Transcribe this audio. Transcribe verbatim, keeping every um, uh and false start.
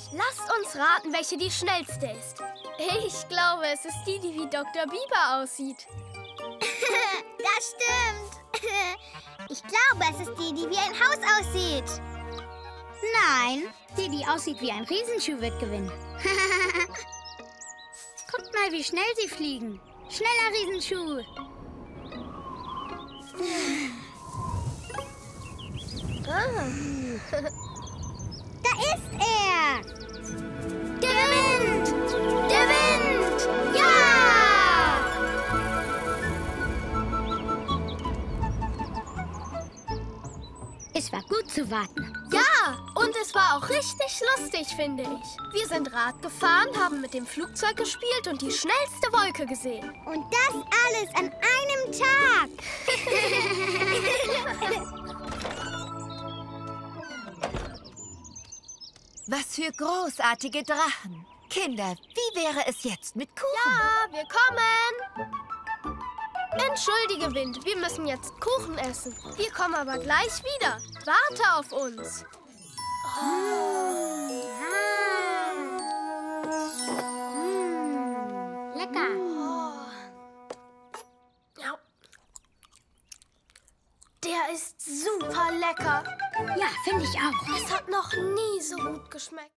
Lasst uns raten, welche die schnellste ist. Ich glaube, es ist die, die wie Doktor Biber aussieht. Das stimmt. Ich glaube, es ist die, die wie ein Haus aussieht. Nein, die, die aussieht wie ein Riesenschuh, wird gewinnen. Guckt mal, wie schnell sie fliegen. Schneller, Riesenschuh. Ah. Da ist er. Der Wind! Der Wind! Ja! Es war gut zu warten. Ja, und es war auch richtig lustig, finde ich. Wir sind Rad gefahren, haben mit dem Flugzeug gespielt und die schnellste Wolke gesehen. Und das alles an einem Tag. Was für großartige Drachen. Kinder, wie wäre es jetzt mit Kuchen? Ja, wir kommen. Entschuldige, Wind, wir müssen jetzt Kuchen essen. Wir kommen aber gleich wieder. Warte auf uns. Mm, lecker. Ja. Der ist super lecker. Ja, finde ich auch. Es hat noch nie so gut geschmeckt.